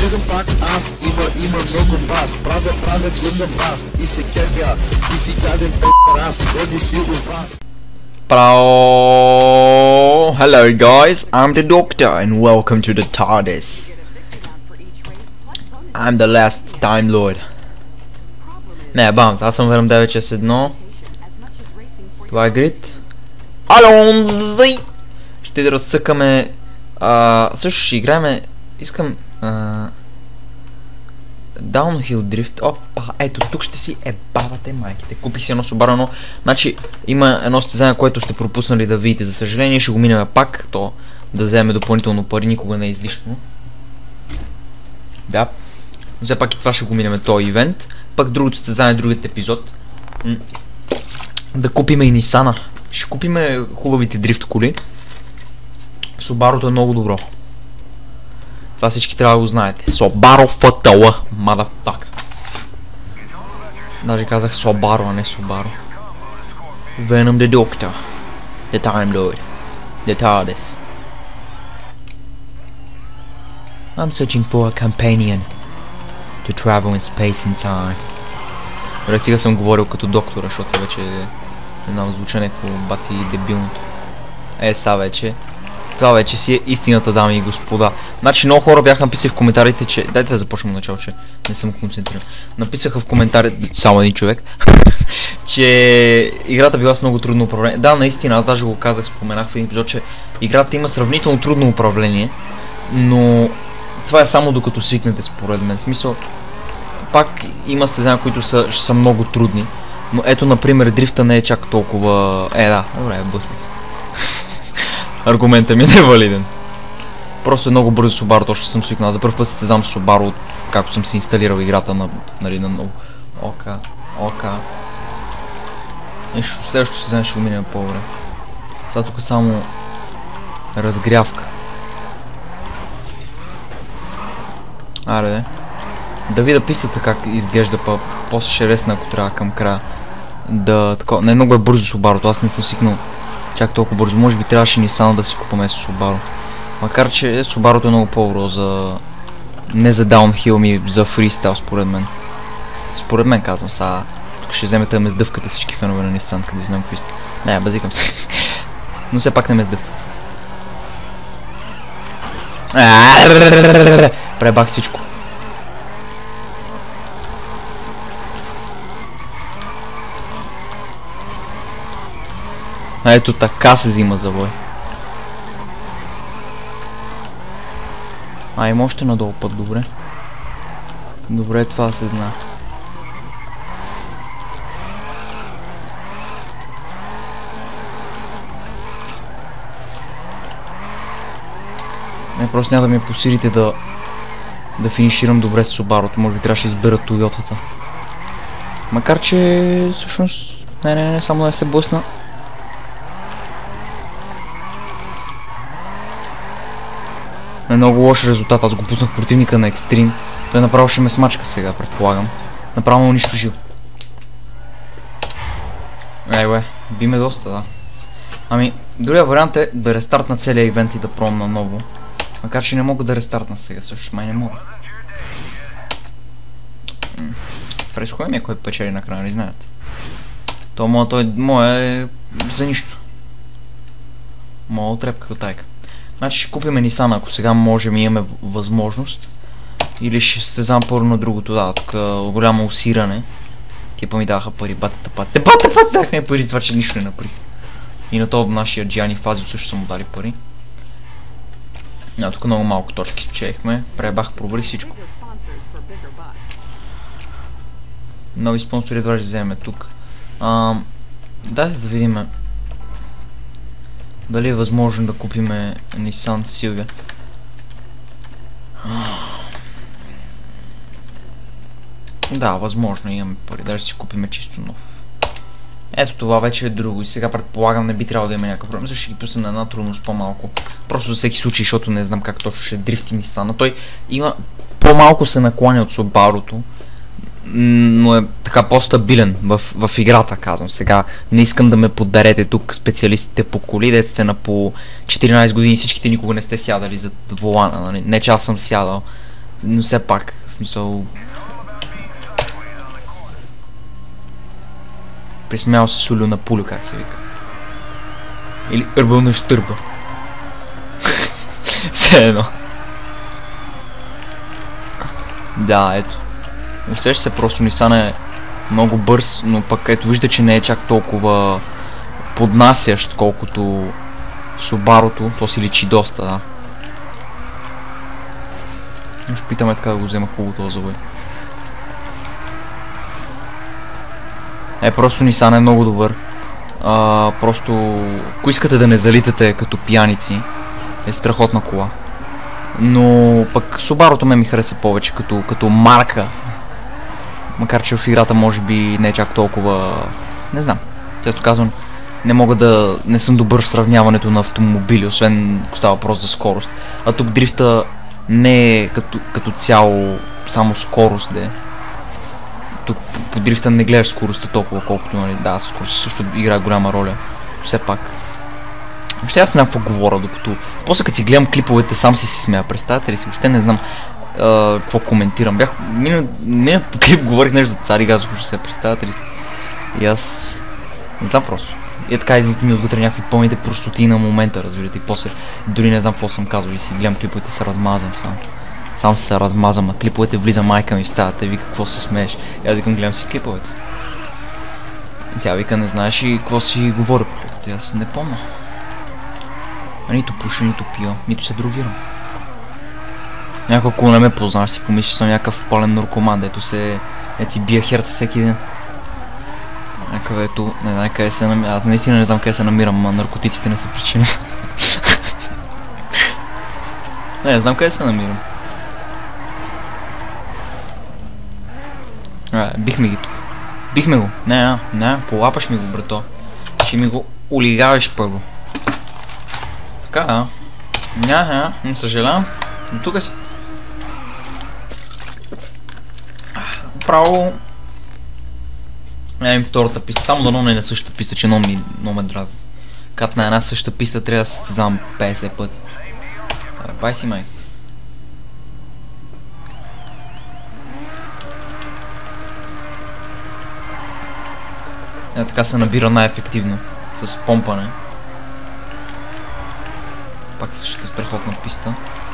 Влизам пак аз, има много бас. Правя глъзам бас и се кефя. И си гаден пи***раз, ходи си у вас. Hello guys, I'm the Doctor and welcome to the TARDIS. I'm the last Time Lord. Не, бам, аз съм Venom 961. Това е Грит. Алонзи! Ще да разцъкаме... също ще играем... Искам... Downhill Drift. Опа, ето тук ще си ебавате майките. Купих си едно Subaru, но... Значи има едно състезание, което сте пропуснали да видите. За съжаление ще го минем пак. То да вземе допълнително пари, никога не е излишно. Да. Но все пак и това ще го минем този ивент. Пък другото състезание, другият епизод. Да купиме и Нисана. Ще купиме хубавите дрифт коли. Subaru-то е много добро. Това всички трябва да го знаете. Subaru FTL, motherfucker. Даже казах Subaru, а не Subaru. Venom the Doctor, the Time Lord, the TARDIS. I'm searching for a companion to travel in space and time. Добре, сега съм говорил като доктора, защото вече не знам, звуча някакво бати дебилното. Са вече. Това вече си е истината, дами и господа. Значи много хора бяха написали в коментарите, че... Дайте да започнем начало, че не съм концентриран. Написаха в коментарите, само един човек, че играта била с много трудно управление. Да, наистина, аз даже го казах, споменах в един епизод, че играта има сравнително трудно управление, но това е само докато свикнете според мен. В смисъл, пак има състезания, които са много трудни, но ето, например, дрифта не е чак толкова... Да, добре, блъсна се. Аргументът ми не е валиден. Просто е много бързо Subaru, точно съм свикнал. За първ път състезам с Subaru, както съм си инсталирал играта на много. Ока. Нещо, следващото състезание ще го минем по-добре. Сега тук само разгрявка. Аре, да видя пистата как изглежда, па после ще ресна, ако трябва към края. Не, много е бързо Subaru, аз не съм свикнал чак толкова бързо. Може би трябваше Nissan да си купаме с Subaru. Макар че Subaru-то е много по-добро за... Не за downhill, ми за фристайл според мен. Според мен казвам сега. Тук ще вземете да ме сдъвкате всички фенове на Nissan, къде знам какви сте. Не, базикам се. Но все пак не ме сдъвкат. Пребах всичко. Ето така се взима завой. Има още надолу път, добре. Добре, това се знае. Не, просто няма да ми посилите да финиширам добре с Subaru-то. Може би трябваше да избера Toyota-та. Макар че всъщност... Не, само да не се блъсна. Е много лош резултат, аз го пуснах противника на екстрим. Той направо ще ме смачка сега, предполагам. Направо ме унищожил. Би ме доста, да. Ами, другия вариант е да рестартна целия ивент и да пробвам наново. Макар че не мога да рестартна сега, също май не мога. Прескоя ми е кой печели накрая, не знаете. Той е за нищо. Моя отрепка от тайка. Значи ще купим Nissan, ако сега можем и имаме възможност. Или ще състезам първо на другото, да, тук голямо усиране. Типа ми даха пари, бата, даха ми пари за това, че нищо не направих. И на това нашия Gianni Fazio също са му дали пари. Тук много малко точки спечелихме, пребах, провалих всичко. Нови спонсори едва ще вземем тук. Дайте да видим дали е възможно да купиме Nissan Silvia. Да, възможно имаме пари, даже си купиме чисто нов. Ето това вече е друго и сега предполагам не би трябвало да има някакъв проблем, защото ще ги пуснем на една трудност по-малко. Просто за всеки случай, защото не знам как точно ще дрифти Nissan. Но той има по-малко се наклоня от Subaru-то, но е така по-стабилен в играта, казвам. Сега не искам да ме поддарете тук специалистите по коли, дете сте на по 14 години, всичките никога не сте сядали зад волана, нали? Не че аз съм сядал, Но все пак, в смисъл... Присмял се Сулю на пулю, как се вика. Или Ърбъл на щърба. Все едно. Да, ето. Усеща се, просто Nissan е много бърз, но пък ето вижда, че не е чак толкова поднасящ, колкото Subaru-то. То си личи доста, да. Но ще питаме така да го взема хубаво този завой. Просто Nissan е много добър. Просто, ако искате да не залитате като пияници, е страхотна кола. Но пък Subaru-то ми хареса повече като марка. Макар че в играта може би не е чак толкова... Не знам. Често казвам, не съм добър в сравняването на автомобили, освен ако става въпрос за скорост. А тук дрифта не е като цяло само скорост, де. Тук по дрифта не гледаш скоростта толкова, колкото, нали, да, скоростта също играе голяма роля. Все пак. Въобще аз не знам какво говоря, докато... После като си гледам клиповете, сам си смея, представете ли си? Въобще не знам какво коментирам. Мина по клип говорих нещо за Цари Газов, ще се представете ли си? И аз... Не знам просто. И така идват ми отвътре някакви пълните простоти на момента, разбирате. И после дори не знам какво съм казал и си гледам клиповете, се размазвам сам. Сам се размазвам, а клиповете влиза майка ми в стаята и вика какво се смееш. И аз викам гледам си клиповете. Тя вика не знаеш и какво си говоря по клиповете, аз не помня. А нито пуша, нито пия, нито се другирам. Някой ако не ме познаш си помислиш, че съм някакъв пълен наркоман, дето си бия херца всеки ден. Някакъв ето, не знам къде се намирам, аз наистина не знам къде се намирам, а наркотиците не са причина. Не знам къде се намирам. Бихме ги тук. Бихме го. Не, полапаш ми го, брато. Ще ми го улигаваш първо. Така, не съжалявам. Но тук си. Право. Им втората писта. Само дано не е на същата писта, че много ме дразни. Като на една същата писта трябва да се състезавам 50 пъти. Бай си, май. Така се набира най-ефективно. С помпане. Пак същата страхотна писта.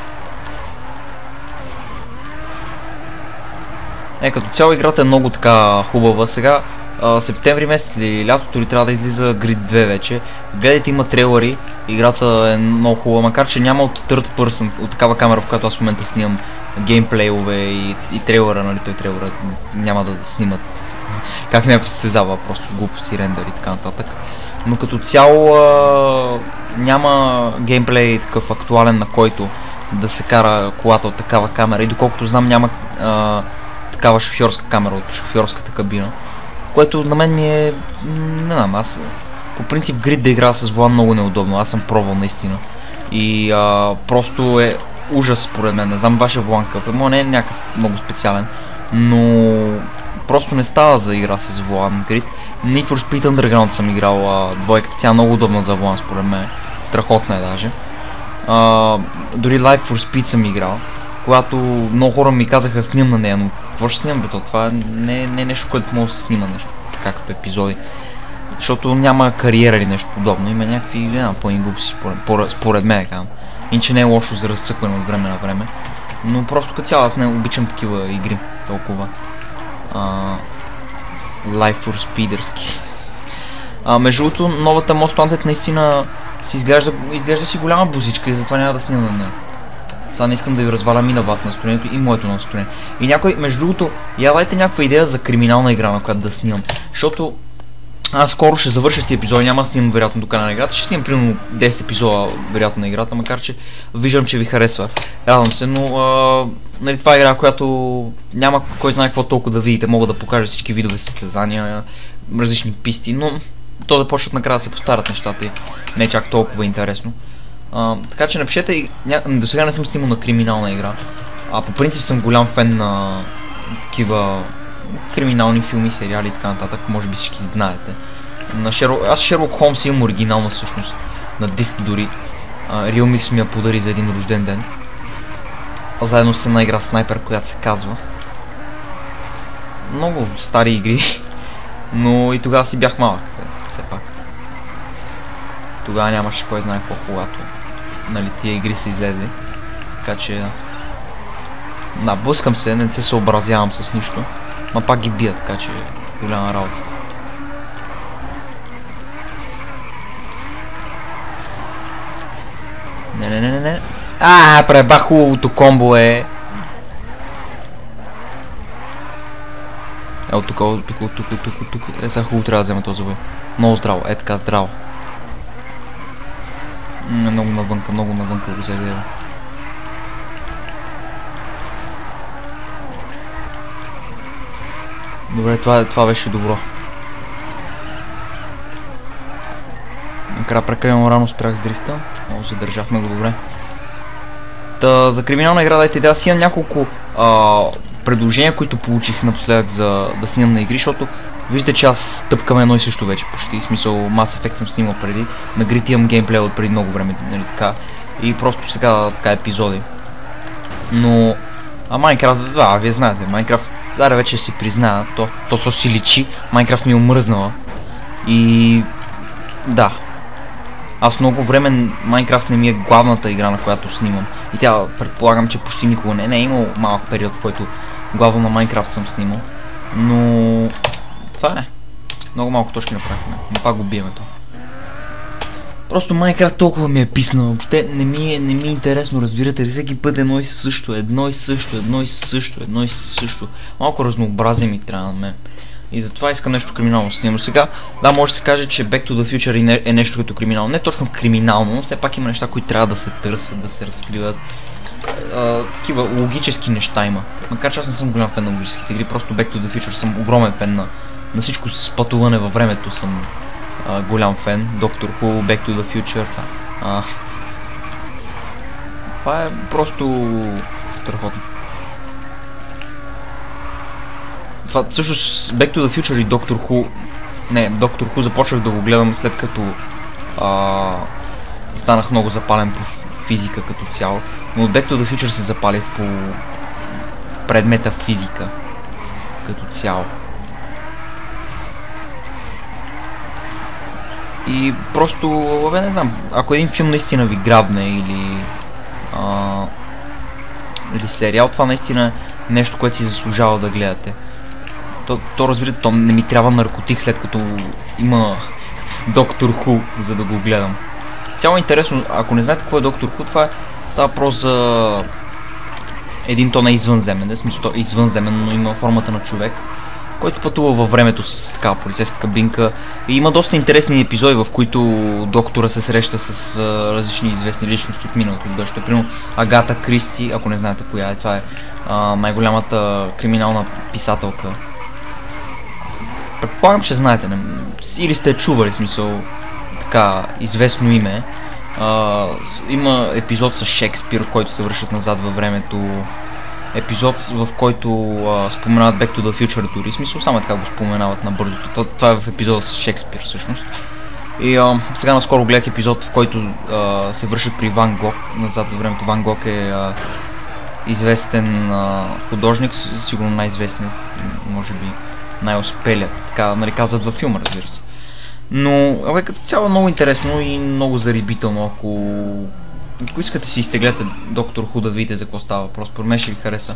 Като цяло играта е много така хубава. Сега септември месец или лятото ли трябва да излиза Grid 2 вече. Гледайте, има трейлери. Играта е много хубава, макар че няма от third person, от такава камера, в която аз в момента снимам геймплейове и трейлера, нали, той трейлера няма да снимат как някой състезава, просто глупости, рендър и така нататък. Но като цяло няма геймплей такъв актуален, на който да се кара колата от такава камера и доколкото знам няма такава шофьорска камера от шофьорската кабина, което на мен ми е... не знам, аз по принцип Grid да играя с волан много неудобно, аз съм пробвал наистина и просто е ужас според мен, не знам вашия волан какъв е, не е някакъв много специален, но просто не става за игра с волан Grid. Need for Speed Underground съм играл двойката, тя е много удобна за волан според мен, страхотна е даже. Дори Life for Speed съм играл, когато много хора ми казаха снимам на нея, но какво ще снимам, брато? Това не е нещо, което може да се снима нещо, така като епизоди. Защото няма кариера или нещо подобно, има някакви пълни глупости според мен, казвам. Иначе не е лошо за разцъкване от време на време, но просто като цяло аз не обичам такива игри толкова. Life for Speederски. Между другото, новата Most Wanted наистина си изглежда си голяма бузичка и затова няма да снимам на нея. Сега не искам да ви развалям и на вас настроението и моето настроение. И някой, между другото, я дайте някаква идея за криминална игра, на която да снимам. Защото аз скоро ще завърша с тези епизоди, няма да снимам вероятно до края на играта. Ще снимам примерно 10 епизода вероятно на играта, макар че виждам, че ви харесва. Радвам се, но нали, това е игра, която няма кой знае какво толкова да видите. Мога да покажа всички видове състезания, различни писти, но то започват накрая да се повтарят нещата и не е чак толкова интересно. Така че напишете, до сега не съм снимал на криминална игра, по принцип съм голям фен на такива криминални филми, сериали и така нататък, може би всички знаете. Аз Шерлок Холмс имам оригинална всъщност, на диск дори. Real Mix ми я подари за един рожден ден. заедно с една игра Снайпер, която се казва. Много стари игри, но и тогава си бях малък, все пак. Тогава нямаше кой знае какво, когато нали, тия игри са излезли. Така че да, блъскам се, не се съобразявам с нищо, но пак ги бият, така че голяма работа. Не. Пребах хубавото комбо е. Ето тук. Сега хубаво трябва да взема този бой. Много здраво, така здраво. Много навънка го взех. Добре, това беше добро. Накрая прекалено рано спрях с дрифта. Много задържахме го добре. За криминална игра дайте да си имам няколко предложения, които получих напоследък за да снимам на игри, защото виждате, че аз тъпкам едно и също вече почти. В смисъл Mass Effect съм снимал преди. На Grid имам геймплей от преди много време, нали така. И просто сега така епизоди. Но Майнкрафт, да, вие знаете, Майнкрафт, зараз вече си призная, то си личи, Майнкрафт ми е омръзнала. И да. Аз много време Майнкрафт не ми е главната игра, на която снимам. И тя предполагам, че почти никога не е имал малък период, в който главно на Майнкрафт съм снимал. Но това е. Много малко точки направихме, но пак го биеме то. Просто Майнкрафт толкова ми е писнал, въобще не ми е интересно, разбирате ли, всеки път едно и също. Малко разнообразие ми трябва на мен. И затова искам нещо криминално да снимам. Сега, да, може да се каже, че Back to the Future е нещо като криминално. Не точно криминално, но все пак има неща, които трябва да се търсят, да се разкриват. Такива логически неща има. Макар че аз не съм голям фен на логическите игри, просто Back to the Future съм огромен фен на всичко с пътуване във времето съм голям фен. Doctor Who, Back to the Future, това е просто страхотно. Това всъщност Back to the Future и Doctor Who... Не, Doctor Who започнах да го гледам след като станах много запален по физика като цяло. Но Back to the Future се запалих по предмета физика като цяло. И просто, не знам, ако един филм наистина ви грабне или сериал, това наистина е нещо, което си заслужава да гледате. То разбирате, то не ми трябва наркотик след като има Доктор Ху, за да го гледам. Цяло интересно, ако не знаете какво е Доктор Ху, това става въпрос за един, то не е извънземен, в смисъл то е извънземен, но има формата на човек, който пътува във времето с такава полицейска кабинка. И има доста интересни епизоди, в които доктора се среща с различни известни личности от миналото. Дъщо е примерно Агата Кристи, ако не знаете коя е, това е най-голямата криминална писателка. Предполагам, че знаете, или сте чували, смисъл, така, известно име. Има епизод с Шекспир, който се връщат назад във времето. Епизод, в който споменават Back to the Future дори, смисъл само така го споменават набързото. Това е в епизода с Шекспир всъщност. И сега наскоро гледах епизод, в който се връщат при Ван Гог назад във времето. Ван Гог е известен художник, сигурно най-известният, може би най-успелият, така нали казват във филма, разбира се. Но като цяло много интересно и много зарибително, ако искате си изтеглете Доктор Ху да видите за какво става въпрос, според мен ще ви хареса.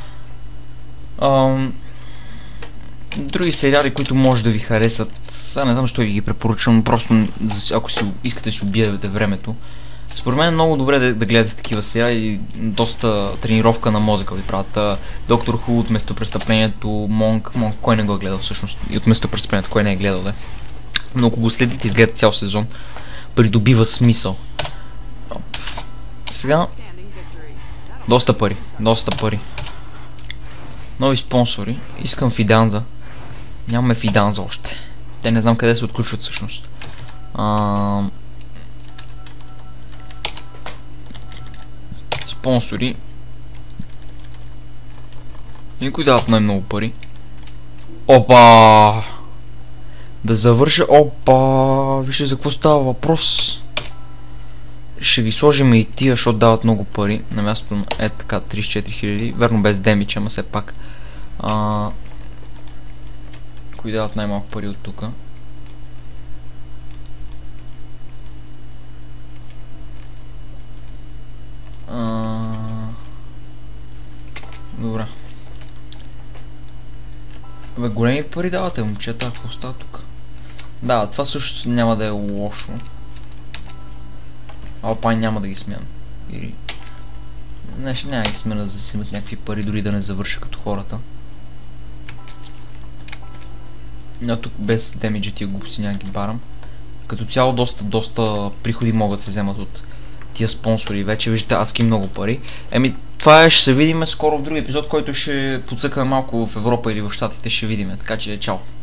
Други сериали, които може да ви харесат, сега не знам защо ви ги препоръчвам, просто ако си искате да си убиете времето. Според мен е много добре да гледате такива сериали, доста тренировка на мозъка ви правят. Доктор Ху от Местопрестъплението, Монк, кой не го е гледал всъщност, и от Местопрестъплението, кой не е гледал, да. Но ако го следите и изгледате цял сезон, придобива смисъл. Сега, доста пари. Нови спонсори, искам Фиданза. Нямаме Фиданза още. Те не знам къде се отключват всъщност. Спонсори. Никой дават най-много пари. Опа! Да завърша. Опа! Вижте за какво става въпрос. Ще ги сложим и тия, защото дават много пари. На място на така 34 000. Верно без демидж, ама все пак. Кои дават най-малко пари от тука? Добре. Бе, големи пари давате, момчета, какво става тук? Да, това също няма да е лошо. Алпайн няма да ги смяна. Или... няма да ги смяна, за да си имат някакви пари, дори да не завърша като хората. Но тук без демиджа тия глупости няма ги барам. Като цяло доста приходи могат да се вземат от тия спонсори. Вече виждате адски много пари. Това ще се видим скоро в друг епизод, който ще подсъкаме малко в Европа или в Щатите, ще видим. Така че чао!